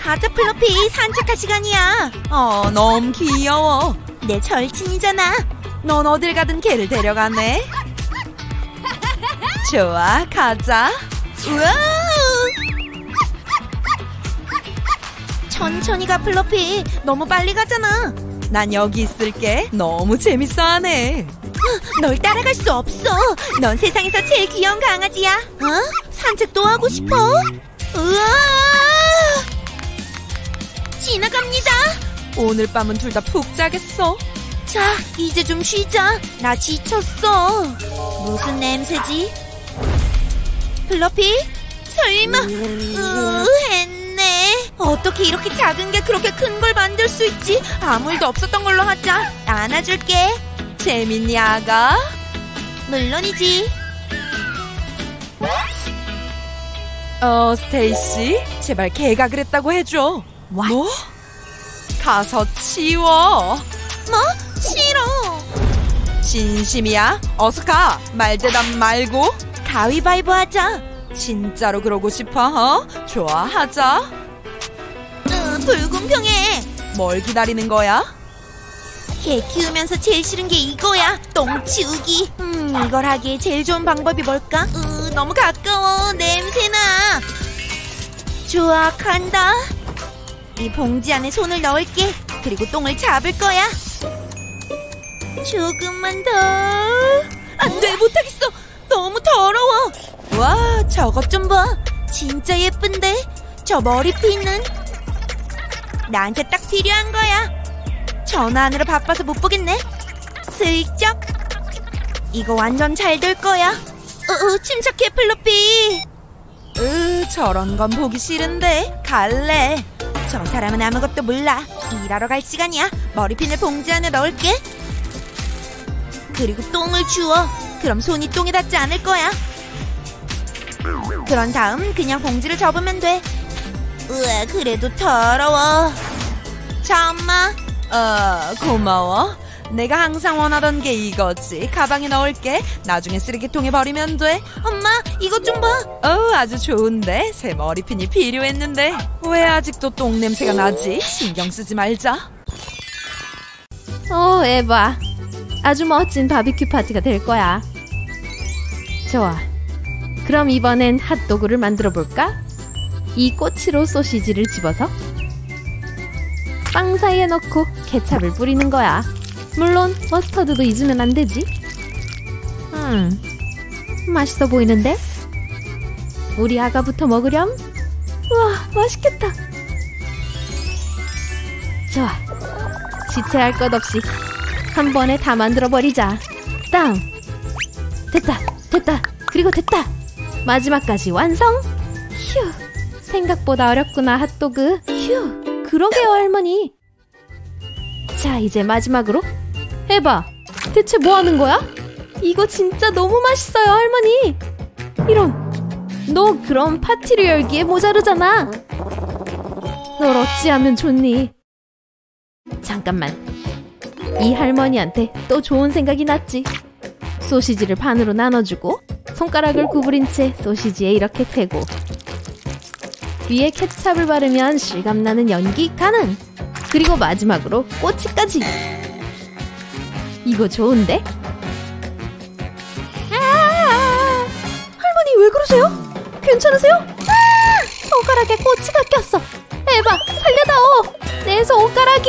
가자 플로피, 산책할 시간이야. 너무 귀여워. 내 절친이잖아. 넌 어딜 가든 걔를 데려가네. 좋아, 가자. 우와! 천천히 가 플로피. 너무 빨리 가잖아. 난 여기 있을게. 너무 재밌어하네. 널 따라갈 수 없어. 넌 세상에서 제일 귀여운 강아지야. 산책도 하고 싶어? 우와! 지나갑니다. 오늘 밤은 둘 다 푹 자겠어. 자, 이제 좀 쉬자. 나 지쳤어. 무슨 냄새지? 플로피? 설마? 했네. 어떻게 이렇게 작은 게 그렇게 큰 걸 만들 수 있지? 아무 일도 없었던 걸로 하자. 안아줄게. 재밌니, 아가? 물론이지. 스테이시, 제발 걔가 그랬다고 해줘. 뭐? 가서 치워. 뭐? 싫어. 진심이야? 어서 가. 말대답 말고. 가위바위보 하자. 진짜로 그러고 싶어? 좋아, 하자. 불공평해. 뭘 기다리는 거야? 개 키우면서 제일 싫은 게 이거야. 똥 치우기. 이걸 하기에 제일 좋은 방법이 뭘까? 너무 가까워. 냄새나. 좋아, 간다. 이 봉지 안에 손을 넣을게. 그리고 똥을 잡을 거야. 조금만 더. 안 돼, 못하겠어. 너무 더러워. 와, 저것 좀 봐. 진짜 예쁜데? 저 머리핀은? 나한테 딱 필요한 거야. 전화하느라 바빠서 못 보겠네. 슬쩍. 이거 완전 잘 될 거야. 침착해 플로피. 저런 건 보기 싫은데 갈래. 저 사람은 아무것도 몰라. 일하러 갈 시간이야. 머리핀을 봉지 안에 넣을게. 그리고 똥을 주워. 그럼 손이 똥에 닿지 않을 거야. 그런 다음 그냥 봉지를 접으면 돼. 으아, 그래도 더러워. 자, 엄마. 고마워. 내가 항상 원하던 게 이거지. 가방에 넣을게. 나중에 쓰레기통에 버리면 돼. 엄마, 이것 좀 봐. 아주 좋은데. 새 머리핀이 필요했는데. 왜 아직도 똥 냄새가 나지? 신경 쓰지 말자. 에바. 아주 멋진 바비큐 파티가 될 거야. 좋아. 그럼 이번엔 핫도그를 만들어 볼까? 이 꼬치로 소시지를 집어서 빵 사이에 넣고 케찹을 뿌리는 거야. 물론 머스터드도 잊으면 안 되지. 맛있어 보이는데? 우리 아가부터 먹으렴? 우와, 맛있겠다. 좋아. 지체할 것 없이 한 번에 다 만들어 버리자. 땅! 됐다, 됐다, 그리고 됐다. 마지막까지 완성! 휴, 생각보다 어렵구나, 핫도그. 휴, 그러게요, 할머니. 자, 이제 마지막으로. 에바, 대체 뭐 하는 거야? 이거 진짜 너무 맛있어요, 할머니. 이런, 너 그럼 파티를 열기에 모자르잖아. 널 어찌하면 좋니? 잠깐만. 이 할머니한테 또 좋은 생각이 났지. 소시지를 반으로 나눠주고 손가락을 구부린 채 소시지에 이렇게 대고 위에 케찹을 바르면 실감나는 연기 가능. 그리고 마지막으로 꼬치까지. 이거 좋은데? 할머니 왜 그러세요? 괜찮으세요? 손가락에 꼬치가 꼈어. 에바, 살려다오. 내 손가락이.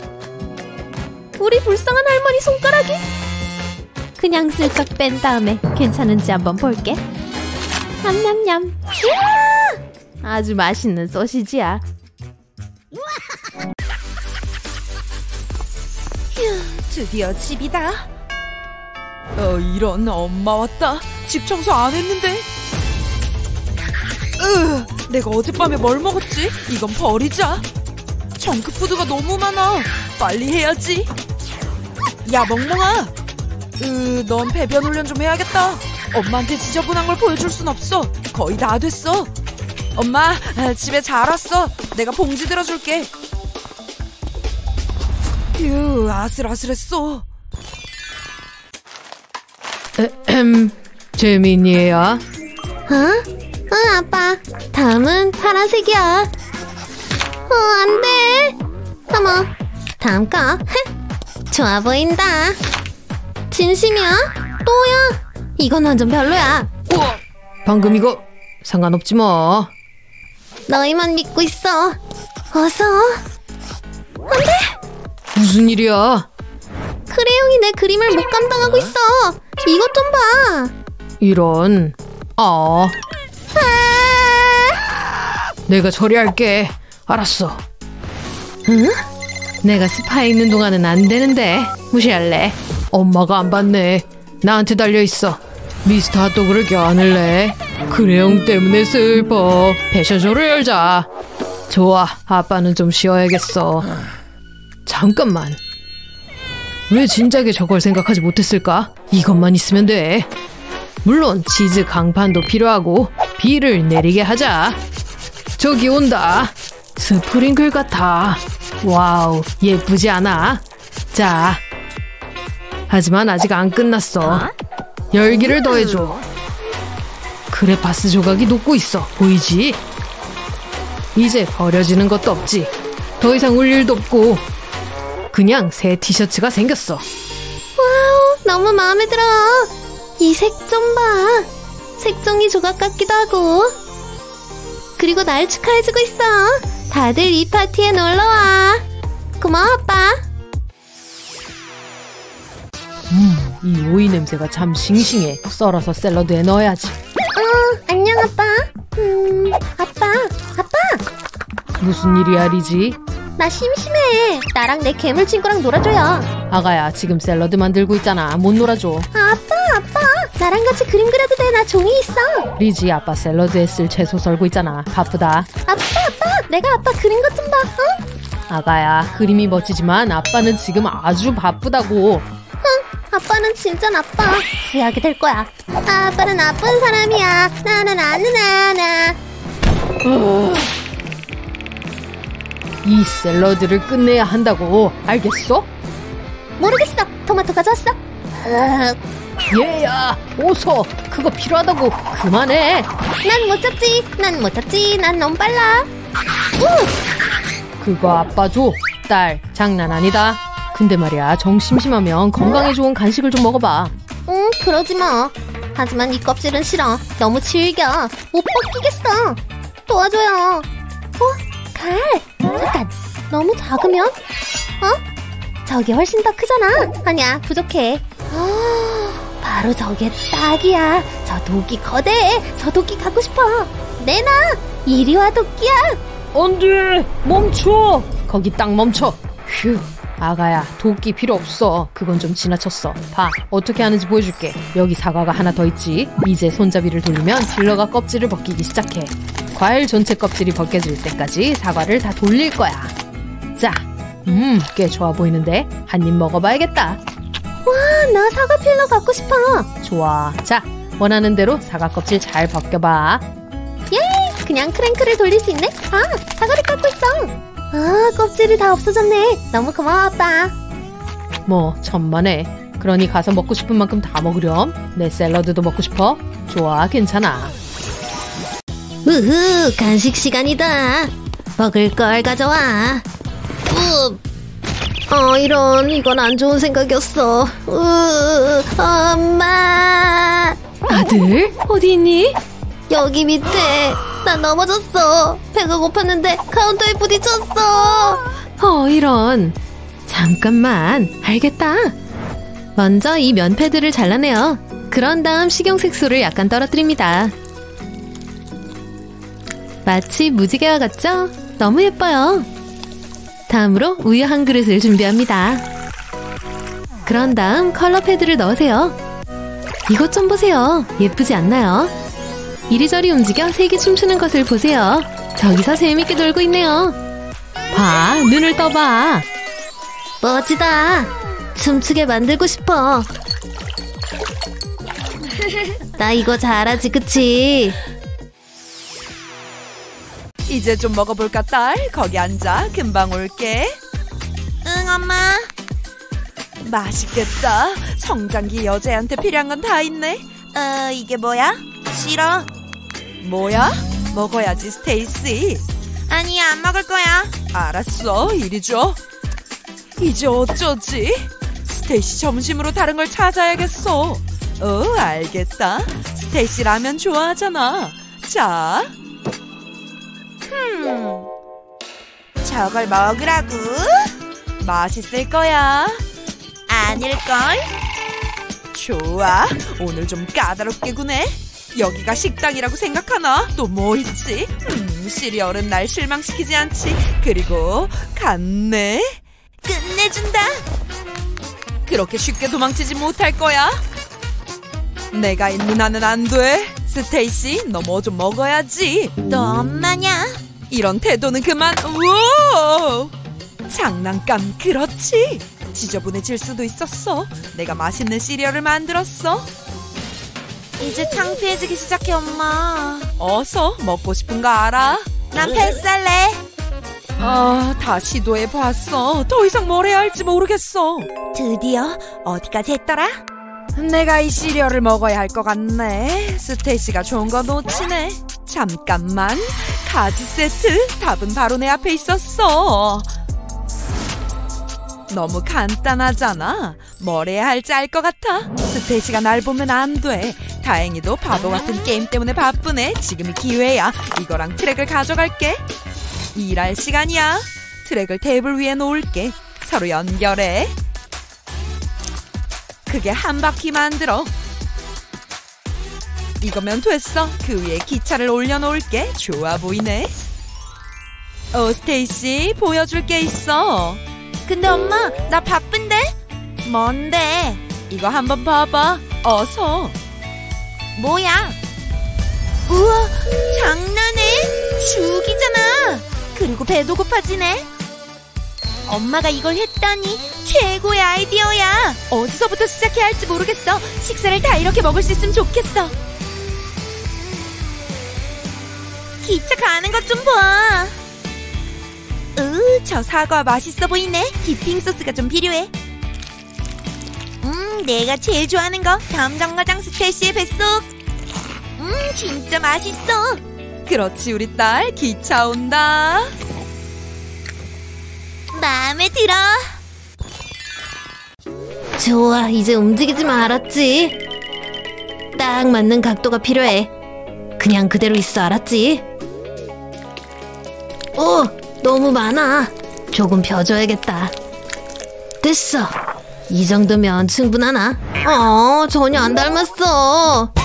우리 불쌍한 할머니 손가락이. 그냥 슬쩍 뺀 다음에 괜찮은지 한번 볼게. 냠냠냠. 아주 맛있는 소시지야. 휴, 드디어 집이다. 이런, 엄마 왔다. 집 청소 안 했는데. 내가 어젯밤에 뭘 먹었지? 이건 버리자. 정크푸드가 너무 많아. 빨리 해야지. 야, 멍멍아. 넌 배변 훈련 좀 해야겠다. 엄마한테 지저분한 걸 보여줄 순 없어. 거의 다 됐어. 엄마, 집에 잘 왔어. 내가 봉지 들어줄게. 휴, 아슬아슬했어. 재민이야? 아빠. 다음은 파란색이야. 안 돼. 어머, 다음 거. 좋아 보인다. 진심이야? 또야? 이건 완전 별로야. 우와, 방금 이거 상관없지 뭐. 너희만 믿고 있어. 어서. 안 돼. 무슨 일이야? 크레용이 내 그림을 못 감당하고 있어. 이것 좀 봐. 이런. 내가 처리할게. 알았어. 응? 내가 스파에 있는 동안은 안 되는데. 무시할래. 엄마가 안 봤네. 나한테 달려있어. 미스터 핫도그를 껴안을래. 크레용 때문에 슬퍼. 패션쇼를 열자. 좋아. 아빠는 좀 쉬어야겠어. 잠깐만. 왜 진작에 저걸 생각하지 못했을까? 이것만 있으면 돼. 물론 치즈 강판도 필요하고 비를 내리게 하자. 저기 온다. 스프링클 같아. 와우, 예쁘지 않아? 자. 하지만 아직 안 끝났어. 열기를 더해줘. 크레파스 조각이 녹고 있어. 보이지? 이제 버려지는 것도 없지. 더 이상 울 일도 없고 그냥 새 티셔츠가 생겼어. 와우, 너무 마음에 들어. 이 색 좀 봐. 색종이 조각 같기도 하고. 그리고 날 축하해주고 있어. 다들 이 파티에 놀러와. 고마워, 아빠. 이 오이 냄새가 참 싱싱해. 썰어서 샐러드에 넣어야지. 안녕, 아빠. 아빠. 무슨 일이야, 리지? 나 심심해. 나랑 내 괴물 친구랑 놀아줘요. 아가야, 지금 샐러드 만들고 있잖아. 못 놀아줘. 아빠. 나랑 같이 그림 그려도 돼. 나 종이 있어. 리지, 아빠 샐러드에 쓸 채소 썰고 있잖아. 바쁘다. 아빠. 내가 아빠 그린 것 좀 봐. 응? 아가야, 그림이 멋지지만 아빠는 지금 아주 바쁘다고. 아빠는 진짜 나빠. 후회하게 될 거야. 아빠는 나쁜 사람이야. 나나나나나나. 이 샐러드를 끝내야 한다고. 알겠어? 모르겠어. 토마토 가져왔어. 얘야, 어서. 그거 필요하다고. 그만해. 난 못 잡지. 난 너무 빨라. 그거 아빠 줘. 딸, 장난 아니다. 근데 말이야, 정 심심하면 건강에 좋은 간식을 좀 먹어봐. 응, 그러지 뭐. 하지만 이 껍질은 싫어. 너무 질겨. 못 벗기겠어. 도와줘요. 갈. 잠깐. 너무 작으면? 저게 훨씬 더 크잖아. 아니야, 부족해. 바로 저게 딱이야. 저 도끼 거대해. 저 도끼 갖고 싶어. 내놔. 이리 와, 도끼야. 안 돼! 멈춰! 거기 딱 멈춰. 휴. 아가야, 도끼 필요 없어. 그건 좀 지나쳤어. 봐, 어떻게 하는지 보여줄게. 여기 사과가 하나 더 있지. 이제 손잡이를 돌리면 딜러가 껍질을 벗기기 시작해. 과일 전체 껍질이 벗겨질 때까지 사과를 다 돌릴 거야. 자, 꽤 좋아 보이는데 한 입 먹어봐야겠다. 와, 나 사과 필러 갖고 싶어. 좋아. 자, 원하는 대로 사과 껍질 잘 벗겨봐. 예이! 그냥 크랭크를 돌릴 수 있네? 사과를 깎고 있어. 껍질이 다 없어졌네. 너무 고마워, 아빠. 뭐 천만에. 그러니 가서 먹고 싶은 만큼 다 먹으렴. 내 샐러드도 먹고 싶어? 좋아, 괜찮아. 우후, 간식 시간이다. 먹을 걸 가져와. 이런, 이건 안 좋은 생각이었어. 엄마. 아들? 어디 있니? 여기 밑에. 나 넘어졌어. 배가 고팠는데 카운터에 부딪혔어. 이런. 잠깐만. 알겠다. 먼저 이 면 패드를 잘라내요. 그런 다음 식용색소를 약간 떨어뜨립니다. 마치 무지개와 같죠? 너무 예뻐요. 다음으로 우유 한 그릇을 준비합니다. 그런 다음 컬러 패드를 넣으세요. 이것 좀 보세요. 예쁘지 않나요? 이리저리 움직여 색이 춤추는 것을 보세요. 저기서 재밌게 놀고 있네요. 봐, 눈을 떠봐. 멋지다. 춤추게 만들고 싶어. 나 이거 잘하지, 그치? 이제 좀 먹어볼까, 딸? 거기 앉아. 금방 올게. 응, 엄마. 맛있겠다. 성장기 여자애한테 필요한 건 다 있네. 이게 뭐야? 싫어. 뭐야? 먹어야지, 스테이시. 아니, 안 먹을 거야. 알았어, 이리 줘. 이제 어쩌지? 스테이시 점심으로 다른 걸 찾아야겠어. 알겠다. 스테이시 라면 좋아하잖아. 자. 저걸 먹으라고? 맛있을 거야. 아닐걸? 좋아. 오늘 좀 까다롭게 구네. 여기가 식당이라고 생각하나? 또 뭐 있지? 시리얼은 날 실망시키지 않지. 그리고 갔네. 끝내준다. 그렇게 쉽게 도망치지 못할 거야. 내가 있는 한은 안 돼. 스테이시, 너 뭐 좀 먹어야지. 너 엄마냐? 이런 태도는 그만. 우와! 장난감, 그렇지. 지저분해질 수도 있었어. 내가 맛있는 시리얼을 만들었어. 이제 창피해지기 시작해, 엄마. 어서, 먹고 싶은 거 알아? 난 패스할래. 다 시도해봤어. 더 이상 뭘 해야 할지 모르겠어. 드디어 어디까지 했더라? 내가 이 시리얼을 먹어야 할 것 같네. 스테이시가 좋은 거 놓치네. 잠깐만. 가지 세트. 답은 바로 내 앞에 있었어. 너무 간단하잖아. 뭘 해야 할지 알 것 같아. 스테이시가 날 보면 안 돼. 다행히도 바보 같은 게임 때문에 바쁘네. 지금이 기회야. 이거랑 트랙을 가져갈게. 일할 시간이야. 트랙을 테이블 위에 놓을게. 서로 연결해. 크게 한 바퀴 만들어. 이거면 됐어. 그 위에 기차를 올려놓을게. 좋아 보이네. 스테이시, 보여줄 게 있어. 근데 엄마, 나 바쁜데? 뭔데? 이거 한번 봐봐. 어서. 뭐야? 우와, 장난해? 죽이잖아. 그리고 배도 고파지네. 엄마가 이걸 했다니 최고의 아이디어야. 어디서부터 시작해야 할지 모르겠어. 식사를 다 이렇게 먹을 수 있으면 좋겠어. 기차 가는 것 좀 봐. 저 사과 맛있어 보이네. 디핑 소스가 좀 필요해. 내가 제일 좋아하는 거 담정거장 스테이시의 뱃속. 진짜 맛있어. 그렇지, 우리 딸. 기차 온다. 마음에 들어. 좋아, 이제 움직이지만 알았지? 딱 맞는 각도가 필요해. 그냥 그대로 있어, 알았지? 너무 많아. 조금 펴줘야겠다. 됐어. 이 정도면 충분하나? 전혀 안 닮았어.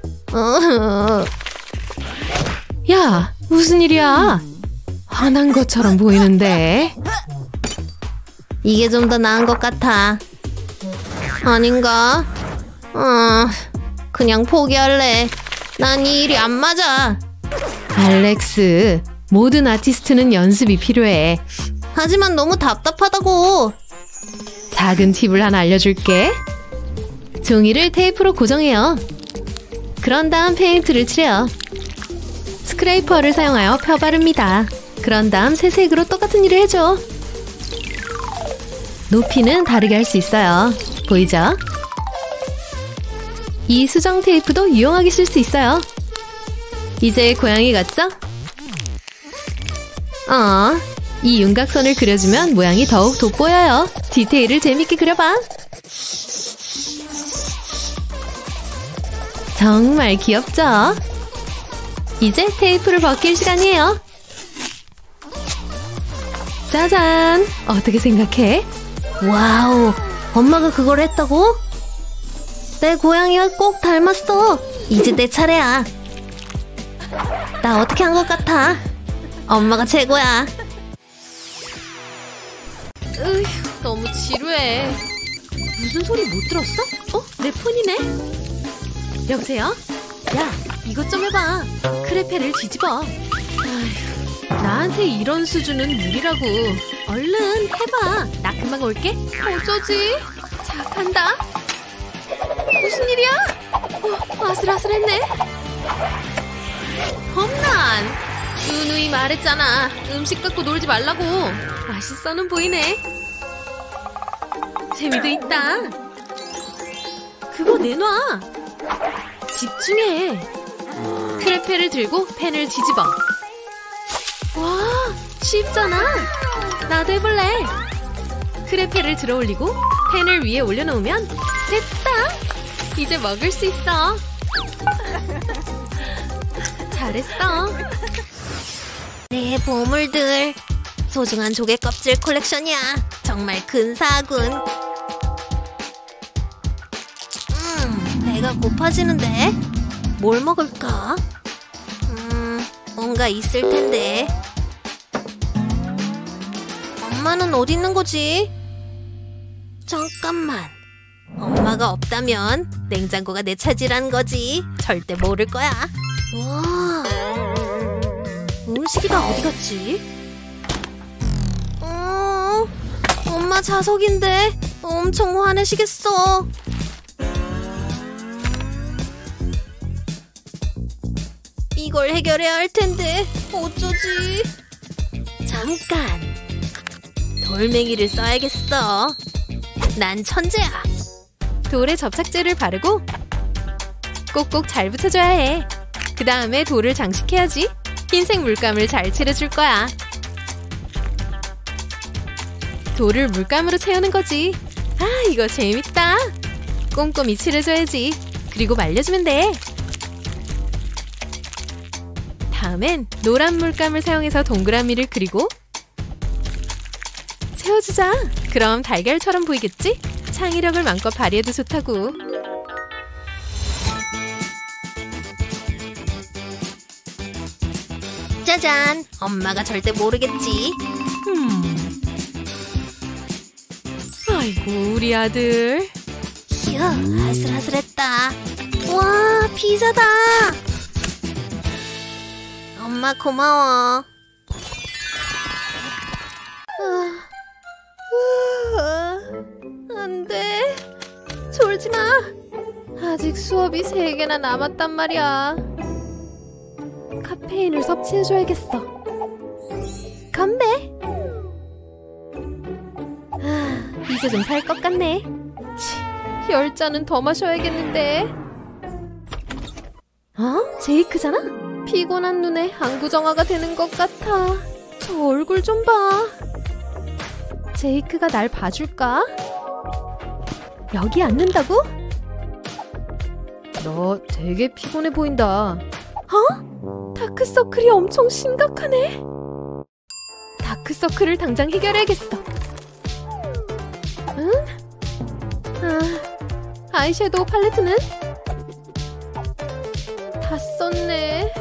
야, 무슨 일이야? 화난 것처럼 보이는데. 이게 좀 더 나은 것 같아. 아닌가? 그냥 포기할래. 난 이 일이 안 맞아. 알렉스, 모든 아티스트는 연습이 필요해. 하지만 너무 답답하다고. 작은 팁을 하나 알려줄게. 종이를 테이프로 고정해요. 그런 다음 페인트를 칠해요. 스크레이퍼를 사용하여 펴 바릅니다. 그런 다음 새색으로 똑같은 일을 해줘. 높이는 다르게 할 수 있어요. 보이죠? 이 수정 테이프도 유용하게 쓸 수 있어요. 이제 고양이 같죠? 이 윤곽선을 그려주면 모양이 더욱 돋보여요. 디테일을 재밌게 그려봐. 정말 귀엽죠? 이제 테이프를 벗길 시간이에요. 짜잔! 어떻게 생각해? 와우, 엄마가 그걸 했다고? 내 고양이와 꼭 닮았어. 이제 내 차례야. 나 어떻게 한 것 같아? 엄마가 최고야. 너무 지루해. 무슨 소리 못 들었어? 내 폰이네? 여보세요? 야, 이것 좀 해봐. 크레페를 뒤집어. 나한테 이런 수준은 무리라고. 얼른 해봐. 나 금방 올게. 어쩌지? 자, 간다. 무슨 일이야? 아슬아슬했네. 험난. 누누이 말했잖아. 음식 갖고 놀지 말라고. 맛있어는 보이네. 재미도 있다. 그거 내놔. 집중해. 크레페를 들고 펜을 뒤집어. 와, 쉽잖아. 나도 해볼래. 크레페를 들어 올리고 팬을 위에 올려놓으면 됐다. 이제 먹을 수 있어. 잘했어. 내 보물들. 소중한 조개 껍질 콜렉션이야. 정말 근사하군. 배가 고파지는데? 뭘 먹을까? 뭔가 있을 텐데. 엄마는 어디 있는 거지? 잠깐만. 엄마가 없다면 냉장고가 내 차지란 거지. 절대 모를 거야. 와, 음식이 다 어디 갔지? 엄마 자석인데 엄청 화내시겠어. 이걸 해결해야 할 텐데 어쩌지? 잠깐. 돌멩이를 써야겠어. 난 천재야. 돌에 접착제를 바르고 꼭꼭 잘 붙여줘야 해. 그 다음에 돌을 장식해야지. 흰색 물감을 잘 칠해줄 거야. 돌을 물감으로 채우는 거지. 아, 이거 재밌다. 꼼꼼히 칠해줘야지. 그리고 말려주면 돼. 다음엔 노란 물감을 사용해서 동그라미를 그리고 채워주자. 그럼 달걀처럼 보이겠지? 창의력을 마음껏 발휘해도 좋다고. 짜잔. 엄마가 절대 모르겠지. 아이고, 우리 아들. 휴, 아슬아슬했다. 와, 피자다. 엄마 고마워. 안 돼. 졸지 마. 아직 수업이 3개나 남았단 말이야. 카페인을 섭취해줘야겠어. 건배. 이제 좀 살 것 같네. 10잔은 더 마셔야겠는데. 제이크잖아? 피곤한 눈에 안구정화가 되는 것 같아. 저 얼굴 좀 봐. 제이크가 날 봐줄까? 여기 앉는다고? 너 되게 피곤해 보인다. 다크서클이 엄청 심각하네. 다크서클을 당장 해결해야겠어. 응? 아이섀도우 팔레트는? 다 썼네.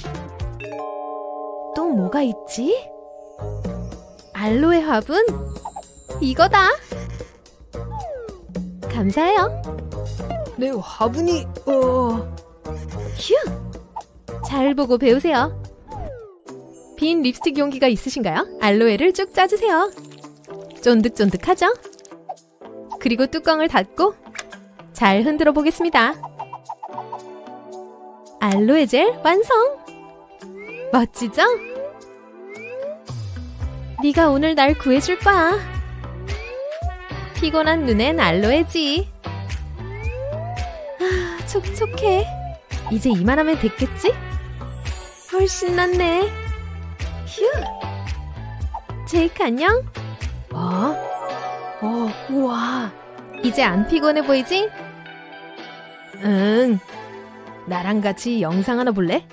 또 뭐가 있지? 알로에 화분? 이거다. 감사해요. 내 화분이 휴. 잘 보고 배우세요. 빈 립스틱 용기가 있으신가요? 알로에를 쭉 짜주세요. 쫀득쫀득하죠? 그리고 뚜껑을 닫고 잘 흔들어 보겠습니다. 알로에 젤 완성! 멋지죠? 네가 오늘 날 구해줄 거야. 피곤한 눈엔 알로에지. 촉촉해. 이제 이만하면 됐겠지? 훨씬 낫네. 휴. 제이크 안녕? 우와. 이제 안 피곤해 보이지? 응. 나랑 같이 영상 하나 볼래?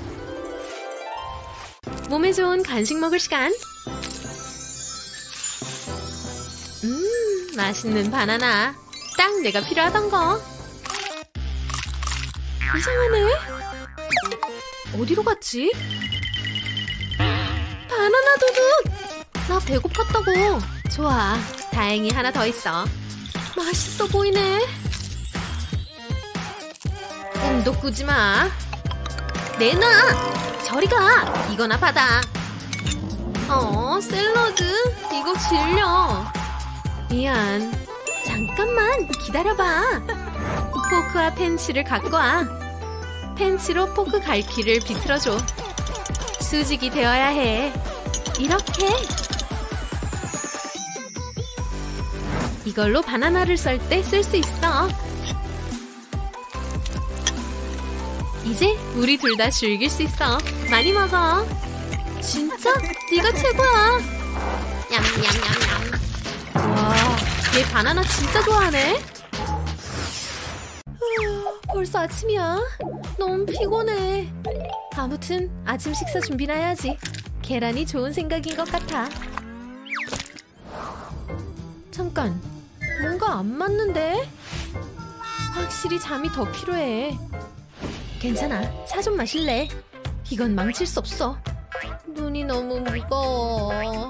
몸에 좋은 간식 먹을 시간. 맛있는 바나나. 딱 내가 필요하던 거. 이상하네. 어디로 갔지? 바나나 도둑! 나 배고팠다고. 좋아. 다행히 하나 더 있어. 맛있어 보이네. 꿈도 꾸지 마. 내놔! 저리 가! 이거나 받아. 샐러드? 이거 질려. 미안. 잠깐만 기다려봐. 포크와 펜치를 갖고 와. 펜치로 포크 갈퀴를 비틀어줘. 수직이 되어야 해. 이렇게. 이걸로 바나나를 썰 때 쓸 수 있어. 이제 우리 둘 다 즐길 수 있어. 많이 먹어. 진짜? 네가 최고야. 냠냠냠냠. 와, 얘 바나나 진짜 좋아하네. 벌써 아침이야. 너무 피곤해. 아무튼 아침 식사 준비나 해야지. 계란이 좋은 생각인 것 같아. 잠깐, 뭔가 안 맞는데? 확실히 잠이 더 필요해. 괜찮아, 차 좀 마실래? 이건 망칠 수 없어. 눈이 너무 무거워.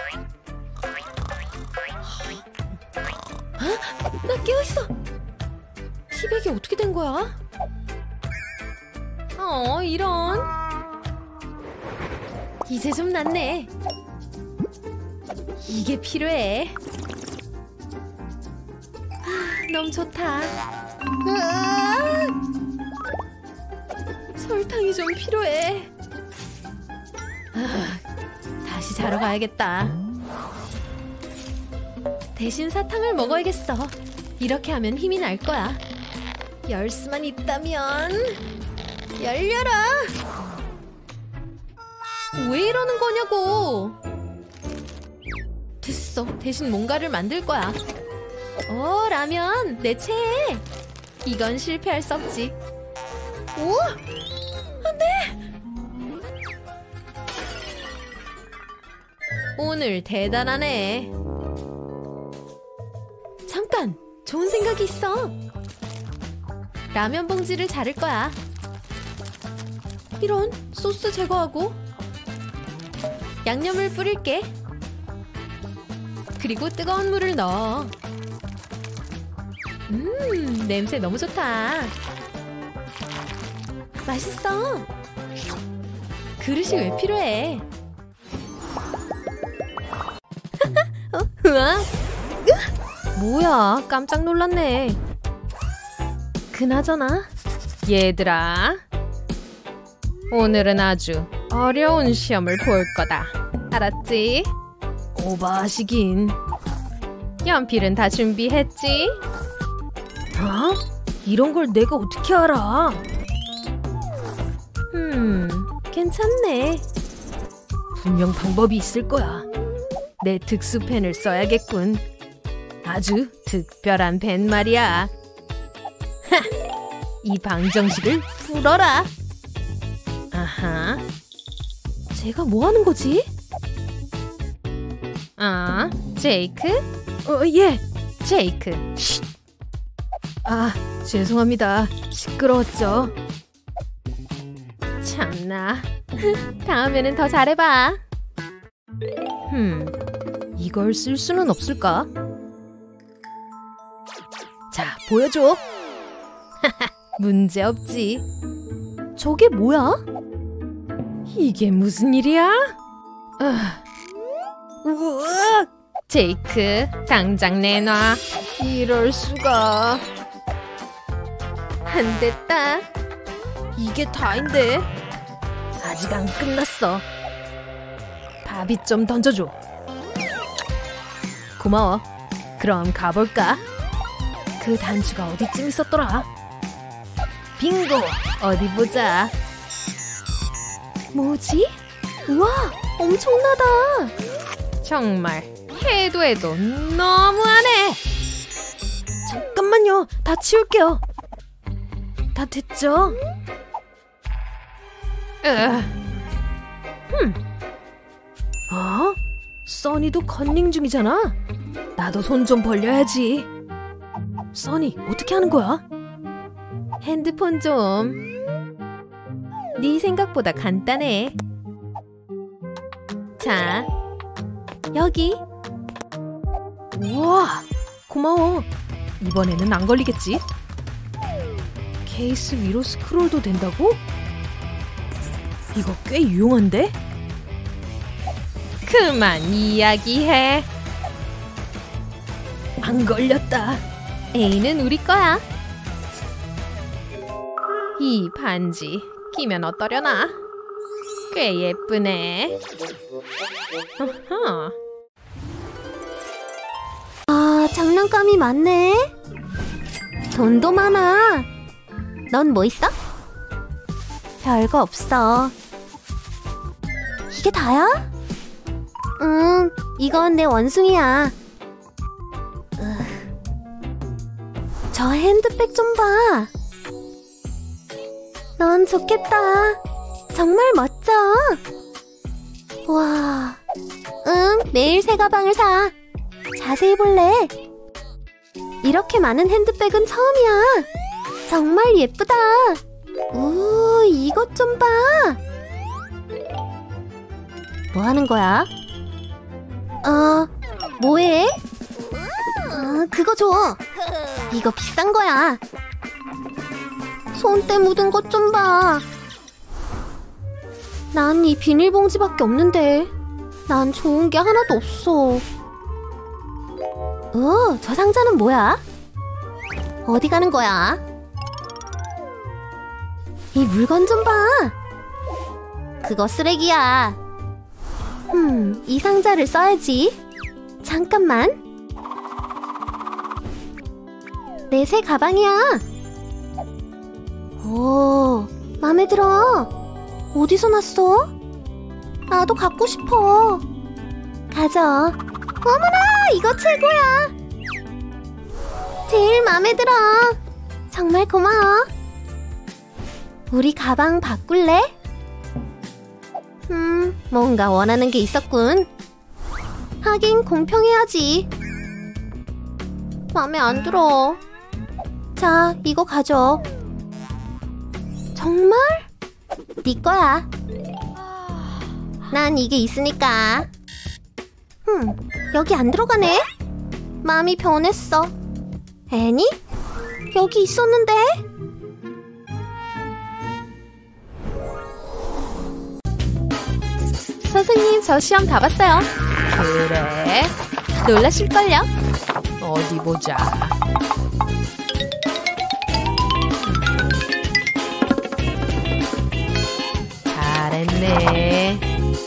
나 깨어있어. 티백이 어떻게 된 거야? 이런. 이제 좀 낫네. 이게 필요해. 너무 좋다. 설탕이 좀 필요해. 다시 자러 가야겠다. 대신 사탕을 먹어야겠어. 이렇게 하면 힘이 날 거야. 열 수만 있다면. 열려라. 왜 이러는 거냐고. 됐어. 대신 뭔가를 만들 거야. 라면 내 최애. 이건 실패할 수 없지. 오, 안돼. 오늘 대단하네. 잠깐, 좋은 생각이 있어. 라면 봉지를 자를 거야. 이런, 소스 제거하고 양념을 뿌릴게. 그리고 뜨거운 물을 넣어. 냄새 너무 좋다. 맛있어. 그릇이 왜 필요해? 으아! 뭐야, 깜짝 놀랐네. 그나저나 얘들아, 오늘은 아주 어려운 시험을 볼 거다. 알았지? 오버하시긴. 연필은 다 준비했지? 이런 걸 내가 어떻게 알아? 괜찮네. 분명 방법이 있을 거야. 내 특수 펜을 써야겠군. 아주 특별한 펜 말이야. 이 방정식을 풀어라. 아하. 제가 뭐 하는 거지? 제이크? 예. 제이크. 쉿. 죄송합니다. 시끄러웠죠? 참나. 다음에는 더 잘해봐. 이걸 쓸 수는 없을까? 자, 보여줘. 문제없지. 저게 뭐야? 이게 무슨 일이야? 우와! 제이크, 당장 내놔. 이럴 수가. 안 됐다. 이게 다인데. 아직 안 끝났어. 밥이 좀 던져줘. 고마워. 그럼 가볼까? 그 단추가 어디쯤 있었더라? 빙고! 어디 보자. 뭐지? 우와! 엄청나다! 정말 해도 너무하네! 잠깐만요. 다 치울게요. 다 됐죠? 써니도 컨닝 중이잖아? 나도 손 좀 벌려야지. 써니, 어떻게 하는 거야? 핸드폰 좀. 네 생각보다 간단해. 자, 여기. 우와, 고마워. 이번에는 안 걸리겠지? 케이스 위로 스크롤도 된다고? 이거 꽤 유용한데? 그만 이야기해. 안 걸렸다. A는 우리 거야. 이 반지 끼면 어떠려나? 꽤 예쁘네. 어허. 장난감이 많네. 돈도 많아. 넌 뭐 있어? 별거 없어. 이게 다야? 이건 내 원숭이야. 저 핸드백 좀 봐. 넌 좋겠다. 정말 멋져. 와, 내일 새 가방을 사. 자세히 볼래? 이렇게 많은 핸드백은 처음이야. 정말 예쁘다. 이것 좀 봐. 뭐 하는 거야? 뭐해? 그거 줘. 이거 비싼 거야. 손때 묻은 것 좀 봐. 난 이 비닐봉지밖에 없는데. 난 좋은 게 하나도 없어. 저 상자는 뭐야? 어디 가는 거야? 이 물건 좀 봐. 그거 쓰레기야. 이 상자를 써야지. 잠깐만. 내 새 가방이야. 오, 마음에 들어. 어디서 났어? 나도 갖고 싶어. 가져. 어머나, 이거 최고야. 제일 마음에 들어. 정말 고마워. 우리 가방 바꿀래? 뭔가 원하는 게 있었군. 하긴 공평해야지. 마음에 안 들어. 자, 이거 가져. 정말? 네 거야. 난 이게 있으니까. 여기 안 들어가네? 마음이 변했어. 애니? 여기 있었는데? 선생님, 저 시험 다 봤어요. 그래? 놀라실걸요? 어디 보자. 잘했네.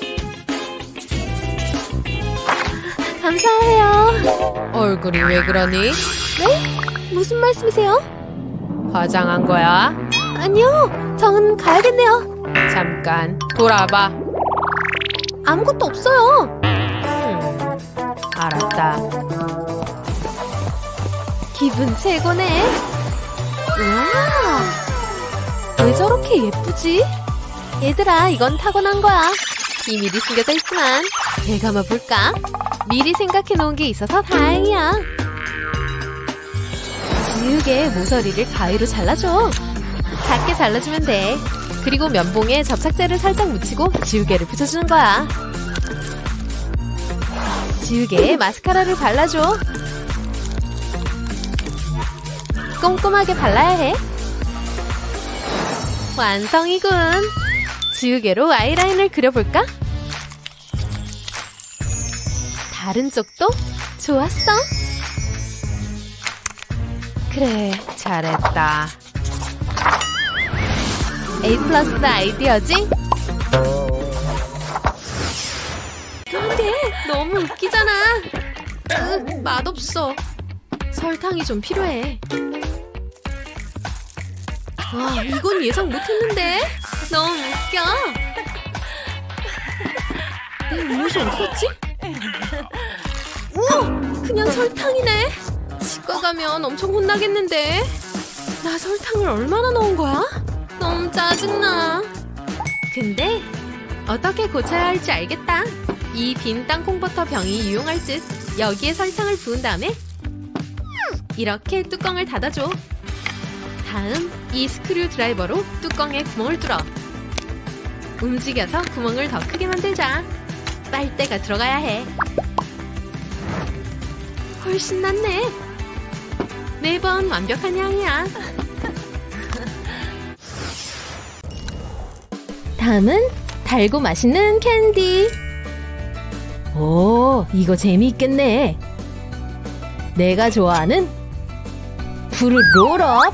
감사해요. 얼굴이 왜 그러니? 네? 무슨 말씀이세요? 화장한 거야? 아니요, 전 가야겠네요. 잠깐 돌아봐. 아무것도 없어요. 알았다. 기분 최고네. 우와, 왜 저렇게 예쁘지? 얘들아, 이건 타고난 거야. 비밀이 숨겨져 있지만 대감아 볼까? 미리 생각해 놓은 게 있어서 다행이야. 지우개 모서리를 가위로 잘라줘. 작게 잘라주면 돼. 그리고 면봉에 접착제를 살짝 묻히고 지우개를 붙여주는 거야. 지우개에 마스카라를 발라줘. 꼼꼼하게 발라야 해. 완성이군. 지우개로 아이라인을 그려볼까? 다른 쪽도 좋았어. 그래, 잘했다. A 플러스 아이디어지? 근데 너무 웃기잖아. 맛없어. 설탕이 좀 필요해. 와, 이건 예상 못했는데? 너무 웃겨. 내 음료수 어디 갔지? 우와, 그냥 설탕이네. 치과 가면 엄청 혼나겠는데? 나 설탕을 얼마나 넣은 거야? 너무 짜증나. 근데 어떻게 고쳐야 할지 알겠다. 이 빈 땅콩버터 병이 유용할 듯. 여기에 설탕을 부은 다음에 이렇게 뚜껑을 닫아줘. 다음 이 스크류 드라이버로 뚜껑에 구멍을 뚫어. 움직여서 구멍을 더 크게 만들자. 빨대가 들어가야 해. 훨씬 낫네. 매번 완벽한 향이야. 다음은 달고 맛있는 캔디. 오, 이거 재미있겠네. 내가 좋아하는 푸르 롤업.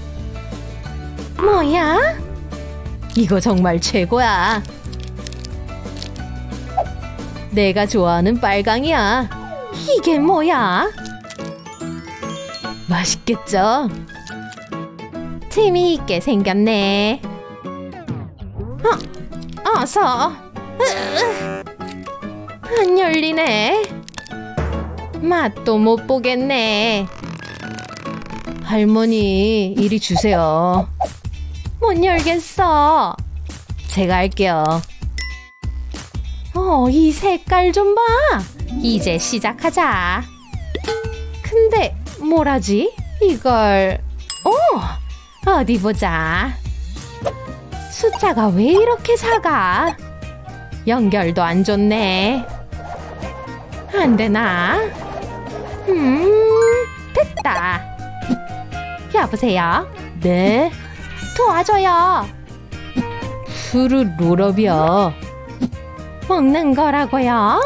뭐야? 이거 정말 최고야. 내가 좋아하는 빨강이야. 이게 뭐야? 맛있겠죠? 재미있게 생겼네. 어서 안 열리네. 맛도 못 보겠네. 할머니, 이리 주세요. 못 열겠어. 제가 할게요. 이 색깔 좀 봐. 이제 시작하자. 근데 뭘 하지? 이걸... 어디 보자. 숫자가 왜 이렇게 작아? 연결도 안 좋네. 안 되나? 됐다. 여보세요? 네? 도와줘요. 푸르 롤업이요. 먹는 거라고요?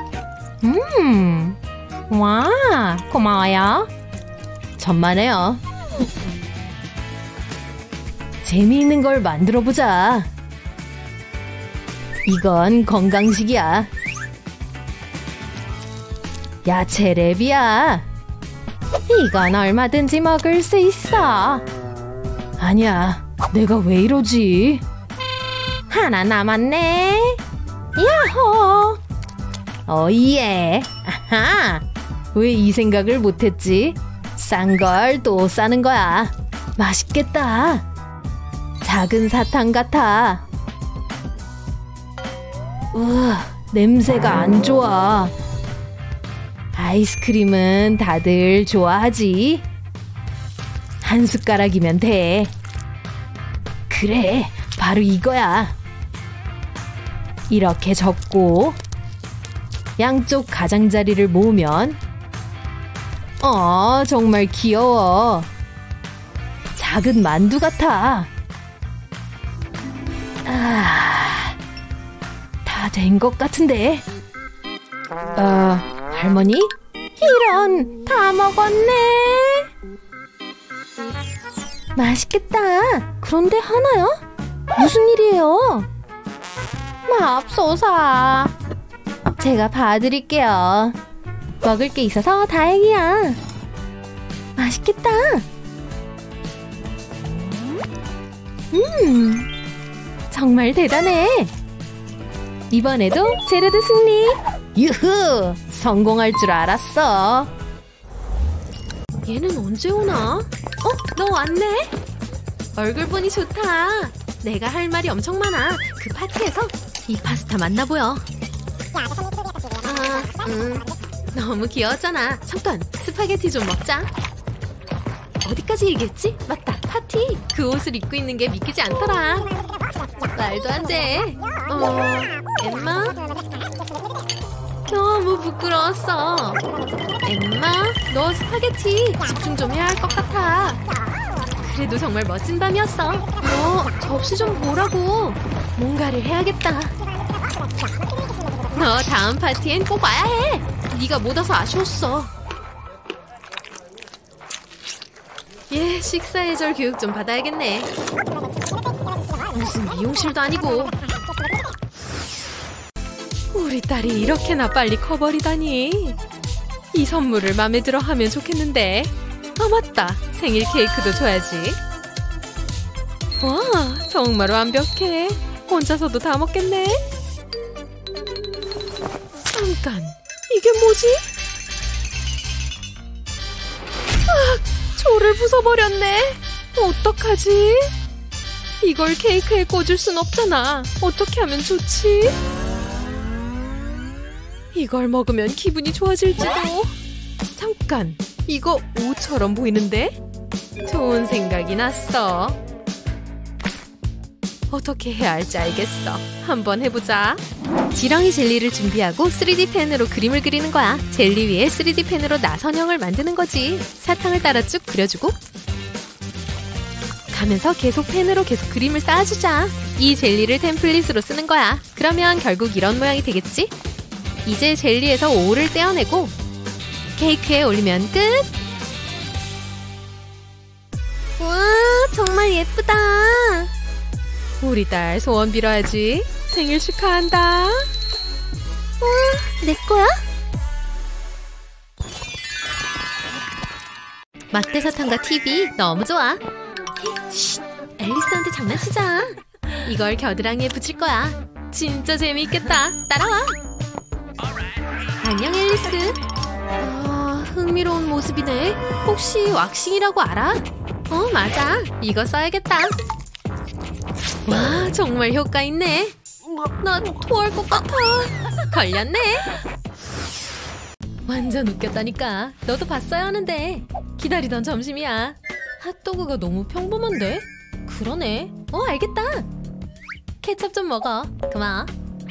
와, 고마워요. 천만에요. 재미있는 걸 만들어보자. 이건 건강식이야. 야채 랩이야. 이건 얼마든지 먹을 수 있어. 아니야, 내가 왜 이러지? 하나 남았네. 야호! 어이예. 아하! 왜 이 생각을 못했지? 싼 걸 또 싸는 거야. 맛있겠다. 작은 사탕 같아. 우와, 냄새가 안 좋아. 아이스크림은 다들 좋아하지? 한 숟가락이면 돼. 그래, 바로 이거야. 이렇게 접고 양쪽 가장자리를 모으면 정말 귀여워. 작은 만두 같아. 다 된 것 같은데. 할머니? 이런, 다 먹었네. 맛있겠다. 그런데 하나요? 무슨 일이에요? 맙소사. 제가 봐드릴게요. 먹을 게 있어서 다행이야. 맛있겠다. 정말 대단해. 이번에도 제르드 승리. 유후! 성공할 줄 알았어. 얘는 언제 오나? 너 왔네? 얼굴 보니 좋다. 내가 할 말이 엄청 많아. 그 파티에서 이 파스타 맞나 보여. 너무 귀여웠잖아. 잠깐, 스파게티 좀 먹자. 어디까지 얘기했지? 맞다, 파티. 그 옷을 입고 있는 게 믿기지 않더라. 말도 안 돼. 엠마? 너무 부끄러웠어. 엠마, 너 스파게티 집중 좀 해야 할 것 같아. 그래도 정말 멋진 밤이었어. 너 접시 좀 보라고. 뭔가를 해야겠다. 너 다음 파티엔 꼭 와야 해. 네가 못 와서 아쉬웠어. 얘 식사 예절 교육 좀 받아야겠네. 무슨 미용실도 아니고. 우리 딸이 이렇게나 빨리 커버리다니. 이 선물을 마음에 들어 하면 좋겠는데. 맞다, 생일 케이크도 줘야지. 와, 정말 완벽해. 혼자서도 다 먹겠네. 잠깐, 이게 뭐지? 초를 부숴버렸네. 어떡하지? 이걸 케이크에 꽂을 순 없잖아. 어떻게 하면 좋지? 이걸 먹으면 기분이 좋아질지도. 잠깐, 이거 오처럼 보이는데? 좋은 생각이 났어. 어떻게 해야 할지 알겠어. 한번 해보자. 지렁이 젤리를 준비하고 3D 펜으로 그림을 그리는 거야. 젤리 위에 3D 펜으로 나선형을 만드는 거지. 사탕을 따라 쭉 그려주고 가면서 계속 펜으로 계속 그림을 쌓아주자. 이 젤리를 템플릿으로 쓰는 거야. 그러면 결국 이런 모양이 되겠지? 이제 젤리에서 오를 떼어내고 케이크에 올리면 끝! 우와, 정말 예쁘다. 우리 딸 소원 빌어야지. 생일 축하한다. 우와, 내 거야? 막대 사탕과 TV 너무 좋아. 쉿, 앨리스한테 장난치자. 이걸 겨드랑이에 붙일 거야. 진짜 재미있겠다. 따라와. 안녕, 앨리스. 아, 흥미로운 모습이네. 혹시 왁싱이라고 알아? 맞아. 이거 써야겠다. 와, 정말 효과 있네. 나 토할 것 같아. 걸렸네. 완전 웃겼다니까. 너도 봤어야 하는데. 기다리던 점심이야. 핫도그가 너무 평범한데? 그러네. 알겠다. 케첩 좀 먹어. 고마워.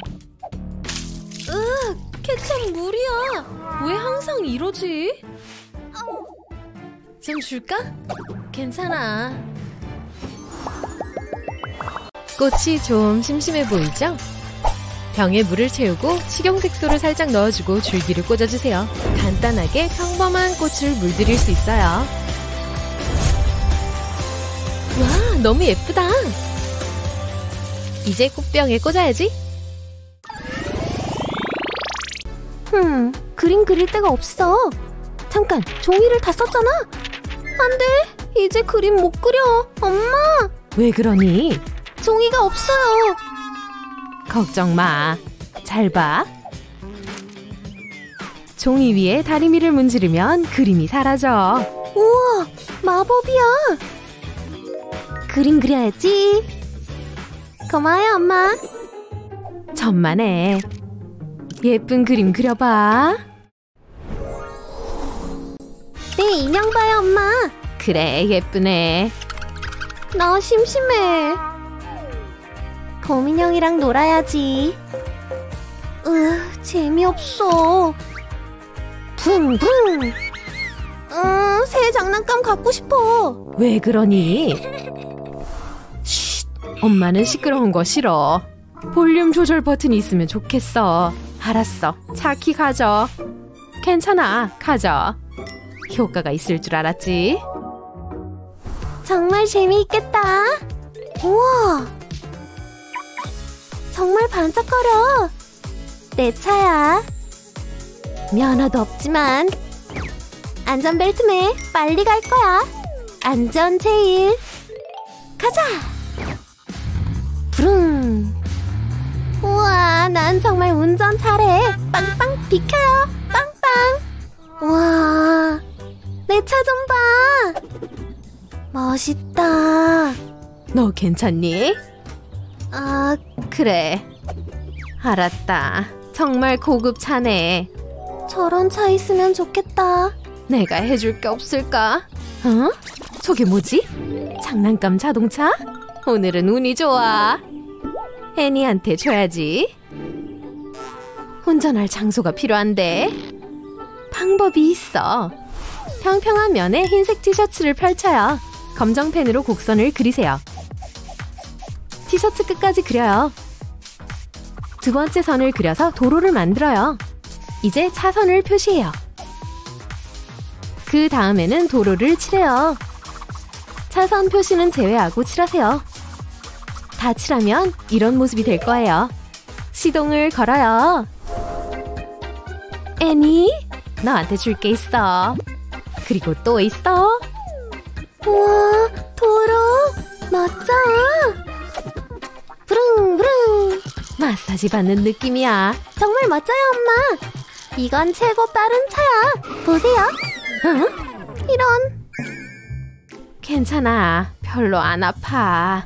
케첩 물이야. 왜 항상 이러지? 좀 줄까? 괜찮아. 꽃이 좀 심심해 보이죠? 병에 물을 채우고 식용색소를 살짝 넣어주고 줄기를 꽂아주세요. 간단하게 평범한 꽃을 물들일 수 있어요. 와, 너무 예쁘다. 이제 꽃병에 꽂아야지. 그림 그릴 데가 없어. 잠깐, 종이를 다 썼잖아. 안 돼, 이제 그림 못 그려. 엄마, 왜 그러니? 종이가 없어요. 걱정 마. 잘 봐. 종이 위에 다리미를 문지르면 그림이 사라져. 우와, 마법이야. 그림 그려야지. 고마워요, 엄마. 천만에. 예쁜 그림 그려봐. 내 인형 봐요, 엄마. 그래, 예쁘네. 나 심심해. 곰인형이랑 놀아야지. 재미없어. 붕붕. 새 장난감 갖고 싶어. 왜 그러니? 쉿, 엄마는 시끄러운 거 싫어. 볼륨 조절 버튼이 있으면 좋겠어. 알았어, 차키 가져. 괜찮아, 가져. 효과가 있을 줄 알았지? 정말 재미있겠다. 우와, 정말 반짝거려. 내 차야. 면허도 없지만 안전벨트 매. 빨리 갈 거야. 안전 제일. 가자. 부릉. 우와, 난 정말 운전 잘해. 빵빵 비켜요. 빵빵. 우와, 내 차 좀 봐. 멋있다. 너 괜찮니? 그래. 알았다. 정말 고급 차네. 저런 차 있으면 좋겠다. 내가 해줄 게 없을까? 저게 뭐지? 장난감 자동차? 오늘은 운이 좋아. 애니한테 줘야지. 운전할 장소가 필요한데. 방법이 있어. 평평한 면에 흰색 티셔츠를 펼쳐요. 검정 펜으로 곡선을 그리세요. 티셔츠 끝까지 그려요. 두 번째 선을 그려서 도로를 만들어요. 이제 차선을 표시해요. 그 다음에는 도로를 칠해요. 차선 표시는 제외하고 칠하세요. 다 칠하면 이런 모습이 될 거예요. 시동을 걸어요. 애니, 너한테 줄 게 있어. 그리고 또 있어. 우와, 도로 멋져. 부릉부릉. 마사지 받는 느낌이야. 정말 멋져요, 엄마. 이건 최고 빠른 차야. 보세요. 이런. 괜찮아. 별로 안 아파.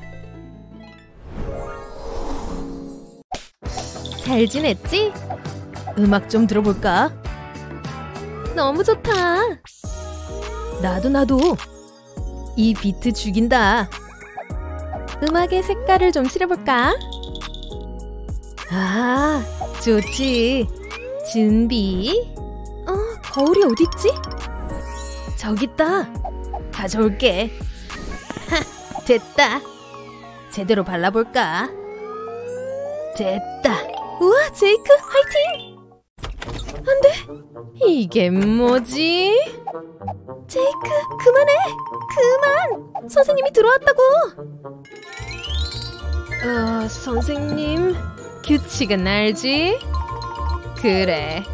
잘 지냈지? 음악 좀 들어볼까? 너무 좋다. 나도. 이 비트 죽인다. 음악의 색깔을 좀 칠해볼까? 아, 좋지. 준비. 거울이 어딨지? 저기 있다. 가져올게. 하, 됐다. 제대로 발라볼까? 됐다. 우와, 제이크, 화이팅! 안 돼! 이게 뭐지? 제이크, 그만해! 그만! 선생님이 들어왔다고! 선생님, 규칙은 알지? 그래.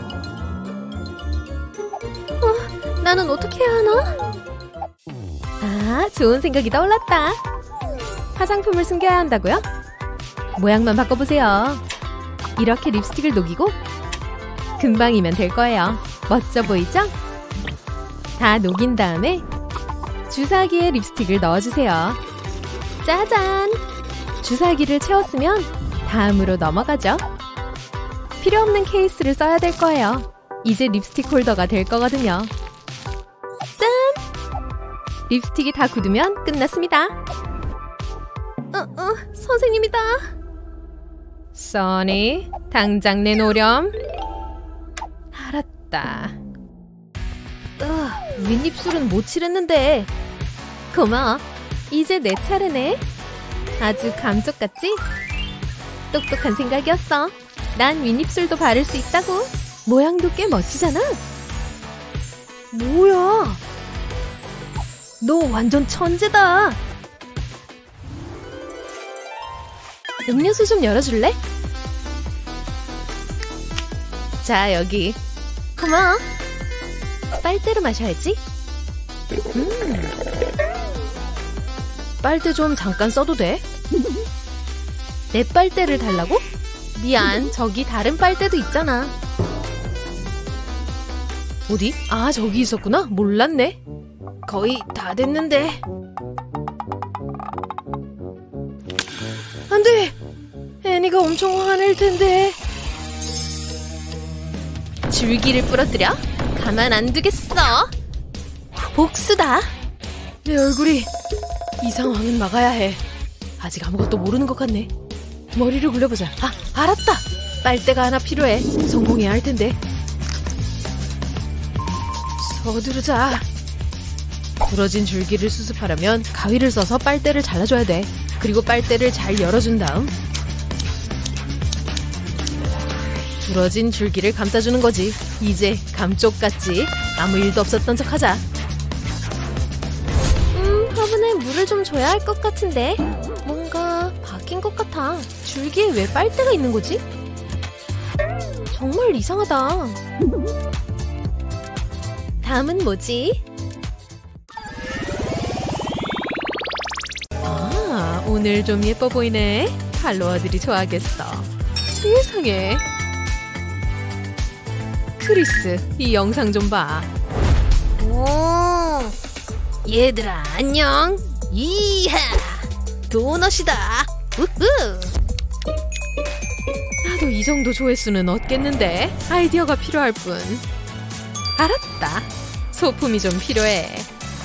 나는 어떻게 해야 하나? 좋은 생각이 떠올랐다. 화장품을 숨겨야 한다고요? 모양만 바꿔보세요. 이렇게 립스틱을 녹이고 금방이면 될 거예요. 멋져 보이죠? 다 녹인 다음에 주사기에 립스틱을 넣어주세요. 짜잔! 주사기를 채웠으면 다음으로 넘어가죠. 필요 없는 케이스를 써야 될 거예요. 이제 립스틱 홀더가 될 거거든요. 짠! 립스틱이 다 굳으면 끝났습니다. 선생님이다. 써니, 당장 내놓으렴. 알았다. 윗입술은 못 칠했는데. 고마워. 이제 내 차례네. 아주 감쪽같지? 똑똑한 생각이었어. 난 윗입술도 바를 수 있다고. 모양도 꽤 멋지잖아. 뭐야? 너 완전 천재다. 음료수 좀 열어줄래? 자, 여기. 고마워. 빨대로 마셔야지. 빨대 좀 잠깐 써도 돼? 내 빨대를 달라고? 미안, 저기 다른 빨대도 있잖아. 어디? 아, 저기 있었구나. 몰랐네. 거의 다 됐는데. 안 돼! 애니가 엄청 화낼 텐데. 줄기를 부러뜨려? 가만 안 두겠어. 복수다. 내 얼굴이 이 상황은 막아야 해. 아직 아무것도 모르는 것 같네. 머리를 굴려보자. 아, 알았다. 빨대가 하나 필요해. 성공해야 할 텐데. 서두르자. 부러진 줄기를 수습하려면 가위를 써서 빨대를 잘라줘야 돼. 그리고 빨대를 잘 열어준 다음 부러진 줄기를 감싸주는 거지. 이제 감쪽같지? 아무 일도 없었던 척하자. 화분에 물을 좀 줘야 할 것 같은데. 뭔가 바뀐 것 같아. 줄기에 왜 빨대가 있는 거지? 정말 이상하다. 다음은 뭐지? 아, 오늘 좀 예뻐 보이네. 팔로워들이 좋아하겠어. 세상에. 크리스, 이 영상 좀 봐. 오, 얘들아 안녕. 이하, 도넛이다. 우후. 나도 이 정도 조회수는 얻겠는데. 아이디어가 필요할 뿐. 알았다. 소품이 좀 필요해.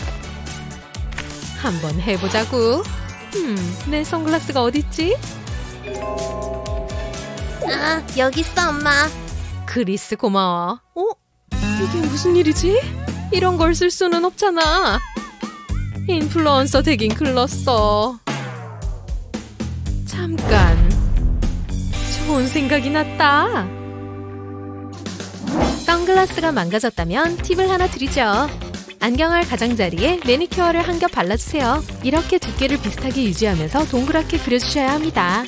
한번 해보자고. 내 선글라스가 어딨지? 아, 여기 있어 엄마. 크리스 고마워. 이게 무슨 일이지? 이런 걸 쓸 수는 없잖아. 인플루언서 되긴 글렀어. 잠깐. 좋은 생각이 났다. 선글라스가 망가졌다면 팁을 하나 드리죠. 안경알 가장자리에 매니큐어를 한 겹 발라주세요. 이렇게 두께를 비슷하게 유지하면서 동그랗게 그려주셔야 합니다.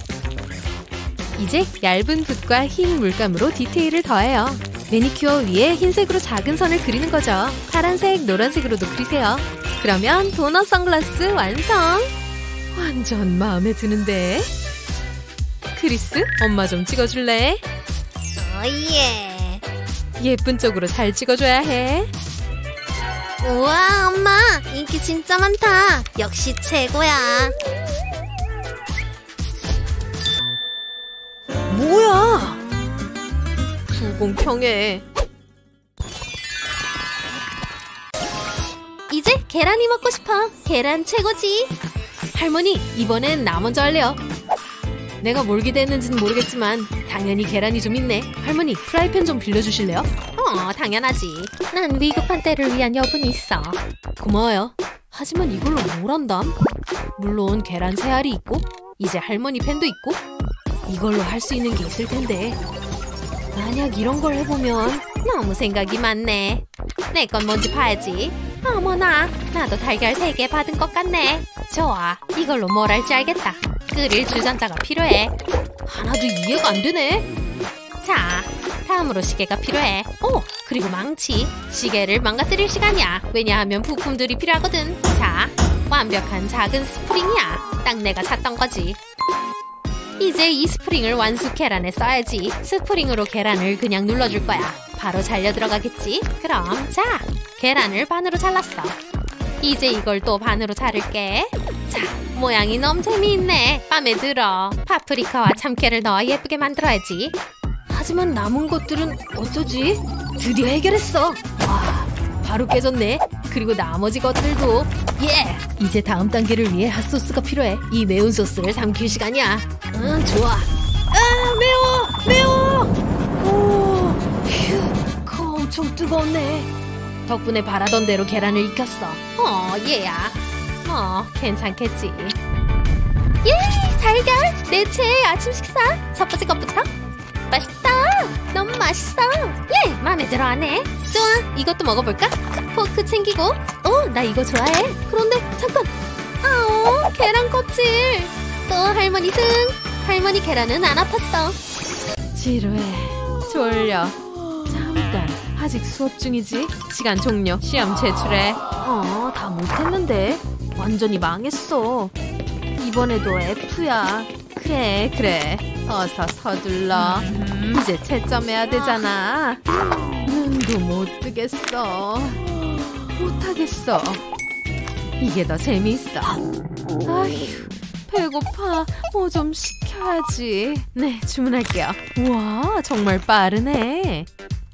이제 얇은 붓과 흰 물감으로 디테일을 더해요. 매니큐어 위에 흰색으로 작은 선을 그리는 거죠. 파란색, 노란색으로도 그리세요. 그러면 도넛 선글라스 완성! 완전 마음에 드는데? 크리스, 엄마 좀 찍어줄래? 오예. 예쁜 쪽으로 잘 찍어줘야 해. 우와 엄마, 인기 진짜 많다. 역시 최고야. 뭐야? 불공평해. 이제 계란이 먹고 싶어. 계란 최고지. 할머니, 이번엔 나 먼저 할래요. 내가 뭘 기대했는지는 모르겠지만 당연히 계란이 좀 있네. 할머니, 프라이팬 좀 빌려주실래요? 당연하지. 난 위급한 때를 위한 여분이 있어. 고마워요. 하지만 이걸로 뭘 한담? 물론 계란 3알이 있고 이제 할머니 팬도 있고 이걸로 할 수 있는 게 있을 텐데 만약 이런 걸 해보면 너무 생각이 많네. 내 건 뭔지 봐야지. 어머나, 나도 달걀 3개 받은 것 같네. 좋아, 이걸로 뭘 할지 알겠다. 끓일 주전자가 필요해. 하나도 이해가 안 되네. 자, 다음으로 시계가 필요해. 그리고 망치. 시계를 망가뜨릴 시간이야. 왜냐하면 부품들이 필요하거든. 자, 완벽한 작은 스프링이야. 딱 내가 찾던 거지. 이제 이 스프링을 완숙 계란에 써야지. 스프링으로 계란을 그냥 눌러줄 거야. 바로 잘려 들어가겠지? 그럼 자, 계란을 반으로 잘랐어. 이제 이걸 또 반으로 자를게. 자, 모양이 너무 재미있네. 맘에 들어. 파프리카와 참깨를 넣어 예쁘게 만들어야지. 하지만 남은 것들은 어쩌지? 드디어 해결했어. 와, 바로 깨졌네. 그리고 나머지 것들도. 예! 이제 다음 단계를 위해 핫소스가 필요해. 이 매운 소스를 삼킬 시간이야. 응, 좋아. 아, 매워! 오, 휴, 코 엄청 뜨거웠네. 덕분에 바라던 대로 계란을 익혔어. 얘야. 괜찮겠지. 예! 달걀! 내 최애 아침 식사! 첫 번째 것부터. 맛있다! 너무 맛있어! 예! 맘에 들어 하네. 좋아! 이것도 먹어볼까? 포크 챙기고. 나 이거 좋아해. 그런데 잠깐! 계란 껍질! 또 할머니 등! 할머니 계란은 안 아팠어. 지루해. 졸려. 잠깐. 아직 수업 중이지? 시간 종료. 시험 제출해. 다 못했는데. 완전히 망했어. 이번에도 F야. 그래. 어서 서둘러. 이제 채점해야 되잖아. 눈도 못 뜨겠어. 못하겠어. 이게 더 재미있어. 아휴, 배고파. 뭐 좀 시켜야지. 네, 주문할게요. 우와, 정말 빠르네.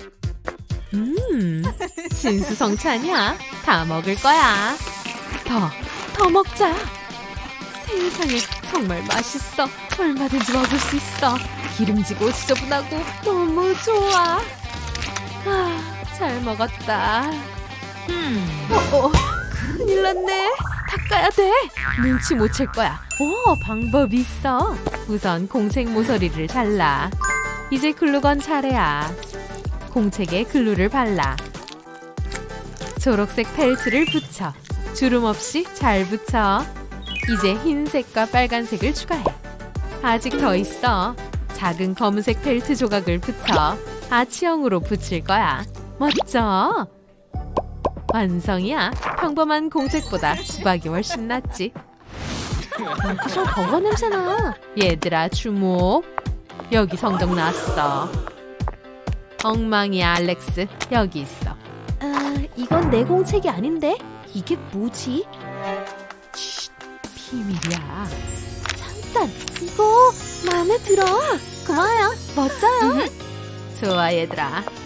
진수성찬이야. 다 먹을 거야. 더 먹자. 세상에, 정말 맛있어. 얼마든지 먹을 수 있어. 기름지고 지저분하고 너무 좋아. 잘 먹었다. 큰일 났네. 닦아야 돼. 눈치 못 챌 거야. 방법이 있어. 우선 공책 모서리를 잘라. 이제 글루건 차례야. 공책에 글루를 발라. 초록색 펠트를 붙여. 주름 없이 잘 붙여. 이제 흰색과 빨간색을 추가해. 아직 더 있어. 작은 검은색 펠트 조각을 붙여 아치형으로 붙일 거야. 멋져. 완성이야. 평범한 공책보다 수박이 훨씬 낫지. 여기서 버거 냄새나. 얘들아, 주목. 여기 성적 나왔어. 엉망이야, 알렉스. 여기 있어. 이건 내 공책이 아닌데? 이게 뭐지? 쉿, 비밀이야. 잠깐, 이거 마음에 들어. 고마워요. 멋져요. 좋아, 얘들아.